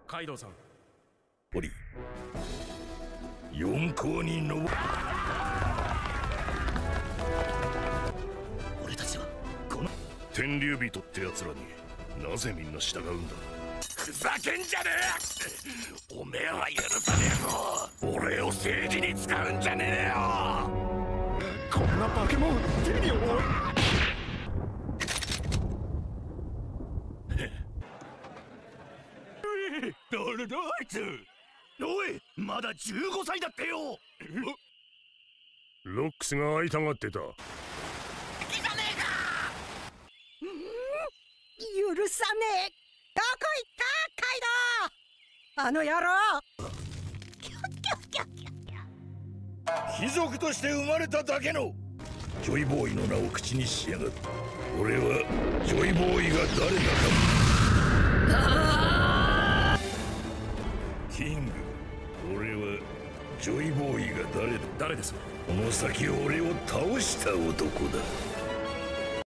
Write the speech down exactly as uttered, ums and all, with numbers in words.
カイドウさん。 おり四皇に登る。俺たちはこの天竜人ってやつらになぜみんな従うんだ。ふざけんじゃねえ。おめえは許さねえぞ。俺を政治に使うんじゃねえよ。 こんな化け物手に負う。 誰だあいつ。おい、まだじゅうごさいだってよ。 ロックスが会いたがってた。 じゃねえか。 許さねえ。どこ行ったカイドウ、あの野郎。 貴族として生まれただけのジョイボーイの名を口にしやがった。俺はジョイボーイが誰だか。キング、俺はジョイボーイが誰だ。 誰です？ この先俺を倒した男だ。